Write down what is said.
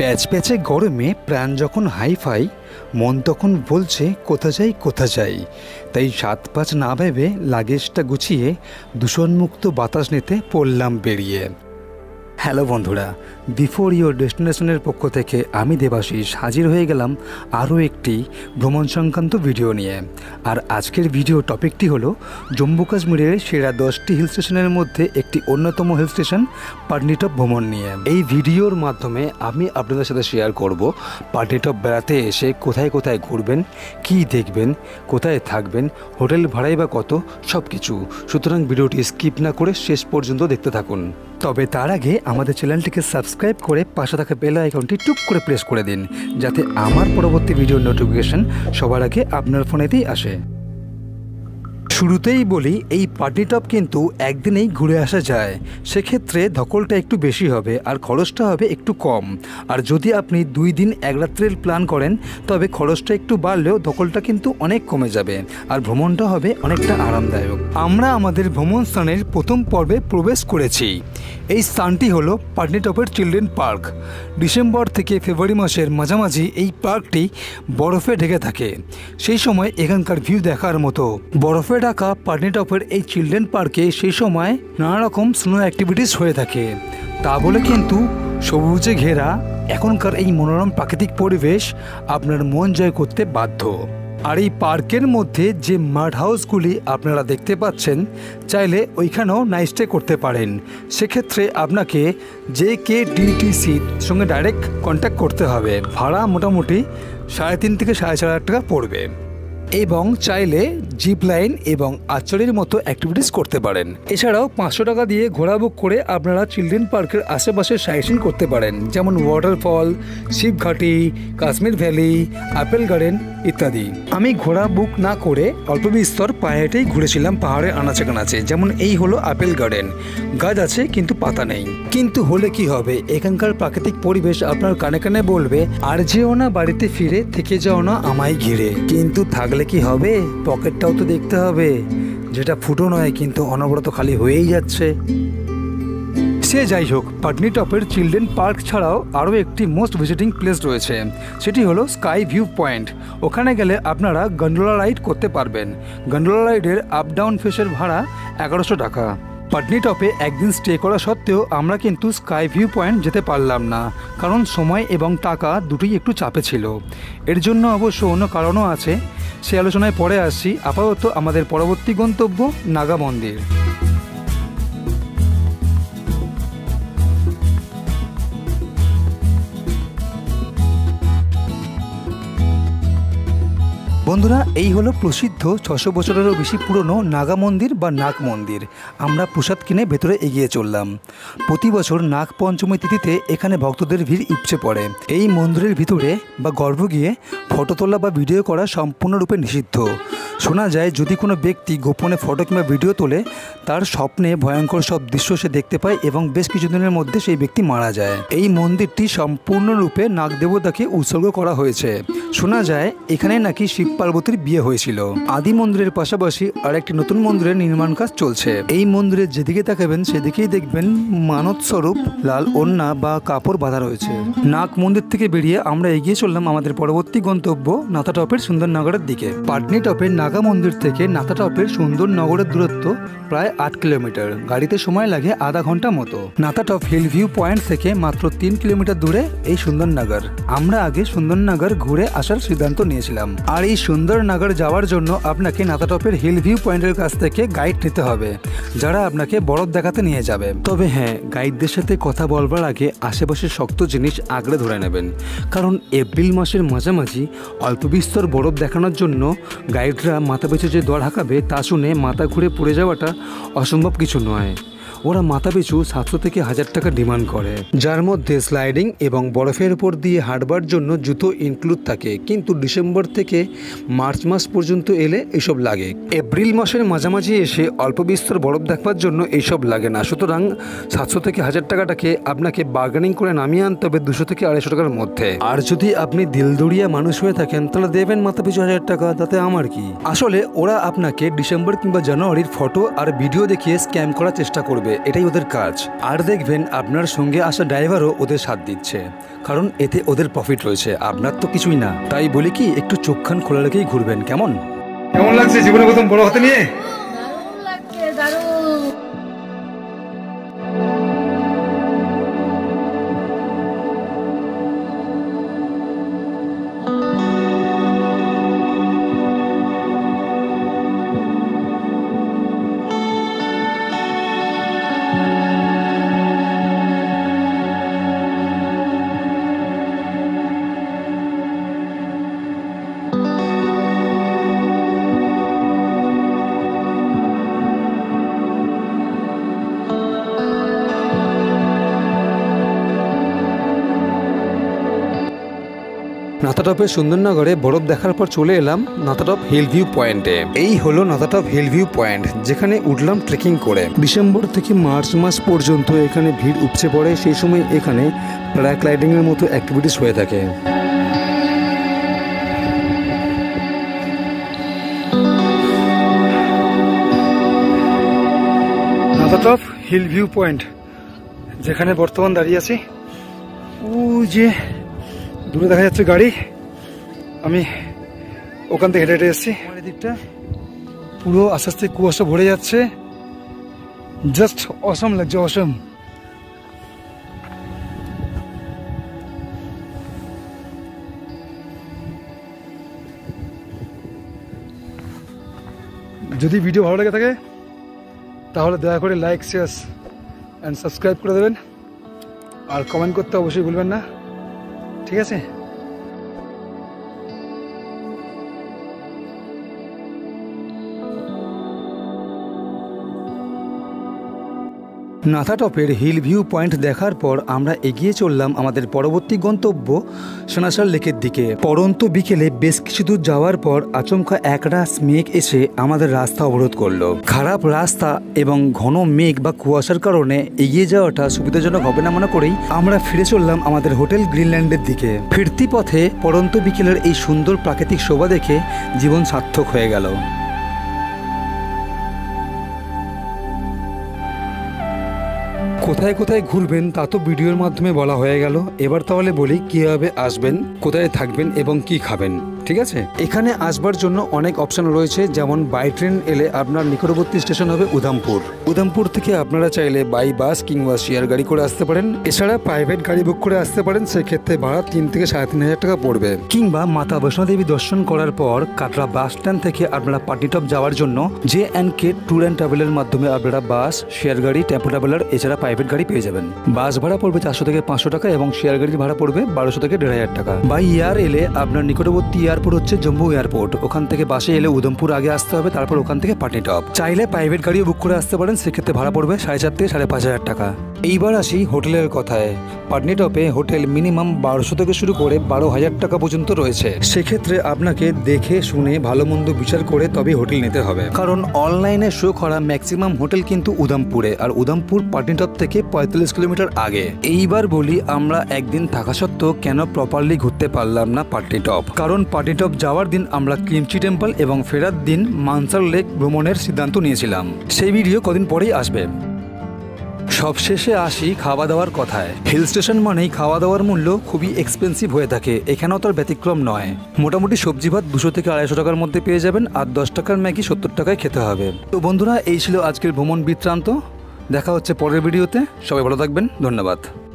প্যাচ প্যাচে গরমে প্রাণ যখন হাইফাই, মন তখন বলছে কোথা যাই। তাই 7-5 না ভেবে লাগেজটা গুছিয়ে দূষণমুক্ত বাতাস নিতে পড়লাম বেরিয়ে। হ্যালো বন্ধুরা, বিফোর ইয়োর ডেস্টিনেশনের পক্ষ থেকে আমি দেবাশিস হাজির হয়ে গেলাম আরও একটি ভ্রমণ সংক্রান্ত ভিডিও নিয়ে। আর আজকের ভিডিও টপিকটি হলো জম্মু কাশ্মীরের সেরা 10টি হিল স্টেশনের মধ্যে একটি অন্যতম হিল স্টেশন পাটনিটপ ভ্রমণ নিয়ে। এই ভিডিওর মাধ্যমে আমি আপনাদের সাথে শেয়ার করব পাটনিটপ বেড়াতে এসে কোথায় কোথায় ঘুরবেন, কী দেখবেন, কোথায় থাকবেন, হোটেল ভাড়াই বা কত, সব কিছু। সুতরাং ভিডিওটি স্কিপ না করে শেষ পর্যন্ত দেখতে থাকুন। তবে তার আগে আমাদের চ্যানেলটিকে সাবস্ক্রাইব করে পাশে থাকা বেল আইকনটি টুক করে প্রেস করে দিন, যাতে আমার পরবর্তী ভিডিওর নোটিফিকেশন সবার আগে আপনার ফোনেতেই আসে। শুরুতেই বলি, এই পাটনিটপ কিন্তু একদিনেই ঘুরে আসা যায়। সেক্ষেত্রে ধকলটা একটু বেশি হবে আর খরচটা হবে একটু কম। আর যদি আপনি 2 দিন 1 রাত্রের প্ল্যান করেন তবে খরচটা একটু বাড়লেও ধকলটা কিন্তু অনেক কমে যাবে আর ভ্রমণটা হবে অনেকটা আরামদায়ক। আমরা আমাদের ভ্রমণ স্থানের প্রথম পর্বে প্রবেশ করেছি। এই স্থানটি হলো পাটনিটপের চিলড্রেন পার্ক। ডিসেম্বর থেকে ফেব্রুয়ারি মাসের মাঝামাঝি এই পার্কটি বরফে ঢেকে থাকে। সেই সময় এখানকার ভিউ দেখার মতো। বরফে ঢাকা পাটনিটপের এই চিলড্রেন পার্কে সেই সময় নানা রকম স্নো অ্যাক্টিভিটিস হয়ে থাকে। তা বলে কিন্তু সবুজে ঘেরা এখনকার এই মনোরম প্রাকৃতিক পরিবেশ আপনার মন জয় করতে বাধ্য। আর এই পার্কের মধ্যে যে মাড হাউসগুলি আপনারা দেখতে পাচ্ছেন, চাইলে ওইখানেও নাইট স্টে করতে পারেন। সেক্ষেত্রে আপনাকে JKDTCর সঙ্গে ডাইরেক্ট কন্ট্যাক্ট করতে হবে। ভাড়া মোটামুটি 3.5 থেকে 4.5 টাকা পড়বে। এবং চাইলে জিপ লাইন এবং আর্চারির মতো অ্যাক্টিভিটিস করতে পারেন। এছাড়াও 500 টাকা দিয়ে ঘোড়া বুক করে আপনারা চিলড্রেন পার্কের আশেপাশে সাইট করতে পারেন, যেমন waterfall, Shivghati, Kashmir valley, apple garden ইত্যাদি। আমি ঘোড়া বুক না করে অল্প বিস্তর পায়ে হেঁটেই ঘুরেছিলাম পাহাড়ের আনাচে কানাচে। যেমন এই হলো আপেল গার্ডেন, গাছ আছে কিন্তু পাতা নেই। কিন্তু হলে কি হবে, এখানকার প্রাকৃতিক পরিবেশ আপনার কানে কানে বলবে আর যেও না বাড়িতে ফিরে, থেকে যাও না আমায় ঘিরে। কিন্তু থাকলে কি হবে, পকেটটাও তো দেখতে হবে, যেটা ফুটো নয় কিন্তু অনবরত খালি হয়েই যাচ্ছে। সে যাই হোক, পাটনিটপের চিলড্রেন পার্ক ছাড়াও আরও একটি মোস্ট ভিজিটিং প্লেস রয়েছে, সেটি হলো স্কাই ভিউ পয়েন্ট। ওখানে গেলে আপনারা গন্ডোলা রাইড করতে পারবেন। গন্ডোলা রাইডের আপ ডাউন ফেসের ভাড়া 1100 টাকা। পাটনিটপে একদিন স্টে করা সত্ত্বেও আমরা কিন্তু স্কাই ভিউ পয়েন্ট যেতে পারলাম না, কারণ সময় এবং টাকা দুটোই একটু চাপে ছিল। এর জন্য অবশ্য অন্য কারণও আছে, সে আলোচনায় পরে আসছি। আপাতত আমাদের পরবর্তী গন্তব্য নাগা মন্দির। বন্ধুরা, এই হলো প্রসিদ্ধ 600 বছরেরও বেশি পুরনো নাগা মন্দির বা নাগ মন্দির। আমরা প্রসাদ কিনে ভেতরে এগিয়ে চললাম। প্রতি বছর নাগ পঞ্চমী তিথিতে এখানে ভক্তদের ভিড় উপচে পড়ে। এই মন্দিরের ভিতরে বা গর্ভ গিয়ে ফটো তোলা বা ভিডিও করা সম্পূর্ণরূপে নিষিদ্ধ। শোনা যায় যদি কোনো ব্যক্তি গোপনে ফটো কিংবা ভিডিও তোলে, তার স্বপ্নে ভয়ঙ্কর সব দৃশ্য সে দেখতে পায় এবং বেশ কিছুদিনের মধ্যে সেই ব্যক্তি মারা যায়। এই মন্দিরটি সম্পূর্ণরূপে নাগ দেবতাকে উৎসর্গ করা হয়েছে। শোনা যায় এখানে নাকি শিব পার্বতীর বিয়ে হয়েছিল। আদি মন্দিরের পাশাপাশি আরেকটি নতুন মন্দিরের নির্মাণ কাজ চলছে। এই মন্দিরের যেদিকে তাকাবেন সেদিকেই দেখবেন মানত স্বরূপ লাল ওড়না বা কাপড় বাঁধা রয়েছে। নাগ মন্দির থেকে বেরিয়ে আমরা এগিয়ে চললাম আমাদের পরবর্তী গন্তব্য নাথাটপের সুন্দরনগরের দিকে। পাটনিটপের নাগা মন্দির থেকে নাথাটপের সুন্দরনগরের দূরত্ব প্রায় 8 কিলোমিটার। গাড়িতে সময় লাগে আধা ঘন্টা মতো। নাথাটপ হিল ভিউ পয়েন্ট থেকে মাত্র 3 কিলোমিটার দূরে এই সুন্দরনগর। আমরা আগে সুন্দরনগর ঘুরে আসার সিদ্ধান্ত নিয়েছিলাম। আর এই সুন্দরনগর যাওয়ার জন্য আপনাকে নাথাটপের হিল ভিউ পয়েন্টের কাছ থেকে গাইড নিতে হবে, যারা আপনাকে বরফ দেখাতে নিয়ে যাবে। তবে হ্যাঁ, গাইডদের সাথে কথা বলবার আগে আশেপাশের শক্ত জিনিস আগলে ধরে নেবেন, কারণ এপ্রিল মাসের মাঝামাঝি অল্প বিস্তর বরফ দেখানোর জন্য গাইডরা মাথা পিছু যে দর হাঁকাবে তা শুনে মাথা ঘুরে পড়ে যাওয়াটা অসম্ভব কিছু নয়। ওরা মাথাপিছু 700 থেকে 1000 টাকা ডিমান্ড করে, যার মধ্যে স্লাইডিং এবং বরফের উপর দিয়ে হাঁটবার জন্য জুতো ইনক্লুড থাকে। কিন্তু ডিসেম্বর থেকে মার্চ মাস পর্যন্ত এলে এসব লাগে। এপ্রিল মাসের মাঝামাঝি এসে অল্প বিস্তর বরফ দেখবার জন্য এইসব লাগে না। সুতরাং 700 থেকে 1000 টাকাটাকে আপনাকে বার্গেনিং করে নামিয়ে আনতে হবে 200 থেকে 250 টাকার মধ্যে। আর যদি আপনি দিলদরিয়া মানুষ হয়ে থাকেন তাহলে দেবেন মাথাপিছু 1000 টাকা, তাতে আমার কি। আসলে ওরা আপনাকে ডিসেম্বর কিংবা জানুয়ারির ফটো আর ভিডিও দেখিয়ে স্ক্যাম করার চেষ্টা করবে। করবে, এটাই ওদের কাজ। আর দেখবেন আপনার সঙ্গে আসা ড্রাইভারও ওদের সাথ দিচ্ছে, কারণ এতে ওদের প্রফিট রয়েছে, আপনার তো কিছুই না। তাই বলি কি, একটু চোখখান খোলা রেখেই ঘুরবেন। কেমন লাগছে জীবনে প্রথম বড় হাতে নিয়ে? দারুণ লাগছে, দারুণ। নাতাটপের সুন্দরনগরে বরফ দেখার পর চলে এলাম নাতাটপ হিল ভিউ পয়েন্টে। এই হলো নাতাটপ হিল ভিউ পয়েন্ট, যেখানে উঠলাম ট্রেকিং করে। ডিসেম্বর থেকে মার্চ মাস পর্যন্ত এখানে ভিড় উপচে পড়ে। সেই সময় এখানে প্যারাগ্লাইডিংয়ের মতো অ্যাক্টিভিটিস হয়ে থাকে। নাতাটপ হিল ভিউ পয়েন্ট, যেখানে বর্তমান দাঁড়িয়ে আছি। ওই যে দূরে দেখা যাচ্ছে গাড়ি, আমি ওখান থেকে হেঁটে হেঁটে এসেছি। আমার এদিকটা পুরো আস্তে আস্তে কুয়াশা ভরে যাচ্ছে, জাস্ট অসম লাগছে, অসম। যদি ভিডিও ভালো লেগে থাকে তাহলে দয়া করে লাইক, শেয়ার অ্যান্ড সাবস্ক্রাইব করে দেবেন, আর কমেন্ট করতে অবশ্যই ভুলবেন না, ঠিক আছে? নাতাটপের হিল ভিউ পয়েন্ট দেখার পর আমরা এগিয়ে চললাম আমাদের পরবর্তী গন্তব্য সোনাসার লেকের দিকে। পরন্ত বিকেলে বেশ কিছু দূর যাওয়ার পর আচমকা একরাশ মেঘ এসে আমাদের রাস্তা অবরোধ করলো। খারাপ রাস্তা এবং ঘন মেঘ বা কুয়াশার কারণে এগিয়ে যাওয়াটা সুবিধাজনক হবে না মনে করেই আমরা ফিরে চললাম আমাদের হোটেল গ্রিনল্যান্ডের দিকে। ফিরতি পথে পরন্ত বিকেলের এই সুন্দর প্রাকৃতিক শোভা দেখে জীবন সার্থক হয়ে গেল। কোথায় কোথায় ঘুরবেন তা তো ভিডিওর মাধ্যমে বলা হয়ে গেল। এবার তাহলে বলি কিভাবে আসবেন, কোথায় থাকবেন এবং কি খাবেন। ঠিক আছে, এখানে আসবার জন্য অনেক অপশন রয়েছে। যেমন বাই ট্রেন এলে আপনার নিকটবর্তী স্টেশন হবে উধামপুর। উধামপুর থেকে আপনারা চাইলে বাই বাস কিংবা শেয়ার গাড়ি করে আসতে পারেন। এছাড়া প্রাইভেট গাড়ি বুক করে আসতে পারেন, সেক্ষেত্রে ভাড়া 3 থেকে 3,500 টাকা পড়বে। কিংবা মাতা বৈষ্ণোদেবী দর্শন করার পর কাটরা বাস স্ট্যান্ড থেকে আপনারা পাটিটপ যাওয়ার জন্য J&K ট্যুর অ্যান্ড ট্রাভেলের মাধ্যমে আপনারা বাস, শেয়ার গাড়ি, টেম্পো ট্রাভেলার এছাড়া প্রাইভেট গাড়ি পেয়ে যাবেন। বাস ভাড়া পড়বে 400 থেকে 500 টাকা এবং শেয়ার গাড়ির ভাড়া পড়বে 1200 থেকে 1500 টাকা। বাই এয়ার এলে আপনার নিকটবর্তী এয়ারপোর্ট হচ্ছে জম্মু এয়ারপোর্ট। ওখান থেকে বাসে এলে উধমপুর আগে আসতে হবে, তারপর ওখান থেকে পাটনিটপ। চাইলে প্রাইভেট গাড়িও বুক করে আসতে পারেন, সেক্ষেত্রে ভাড়া পড়বে 4,500 থেকে 5,500 টাকা। এইবার আসি হোটেলের কথায়। পাটনিটপে হোটেল মিনিমাম 1200 থেকে শুরু করে 12,000 টাকা পর্যন্ত রয়েছে। সেক্ষেত্রে আপনাকে দেখে শুনে ভালো মন্দ বিচার করে তবেই হোটেল নিতে হবে, কারণ অনলাইনে শো করা ম্যাক্সিমাম হোটেল কিন্তু উধামপুরে, আর উধামপুর পাটনিটপ থেকে 45 কিলোমিটার আগে। এইবার বলি আমরা একদিন থাকা সত্ত্বেও কেন প্রপারলি ঘুরতে পারলাম না পাটনিটপ। কারণ পাটনিটপ যাওয়ার দিন আমরা ক্রিমচি টেম্পল এবং ফেরার দিন মানসার লেক ভ্রমণের সিদ্ধান্ত নিয়েছিলাম। সেই ভিডিও কদিন পরেই আসবে। সবশেষে আসি খাওয়া দাওয়ার কথায়। হিল স্টেশন মানেই খাওয়া দাওয়ার মূল্য খুবই এক্সপেন্সিভ হয়ে থাকে, এখানেও তার ব্যতিক্রম নয়। মোটামুটি সবজি ভাত 200 থেকে 250 টাকার মধ্যে পেয়ে যাবেন, আর 10 টাকার ম্যাগি 70 টাকায় খেতে হবে। তো বন্ধুরা, এই ছিল আজকের ভ্রমণ বৃত্তান্ত। দেখা হচ্ছে পরের ভিডিওতে। সবাই ভালো থাকবেন, ধন্যবাদ।